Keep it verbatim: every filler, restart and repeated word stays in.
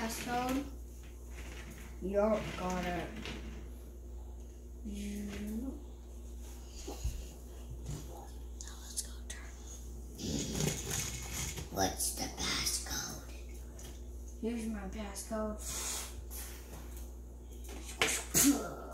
passcode. Yup, got it. Now let's go turn. What's the passcode? Here's my passcode.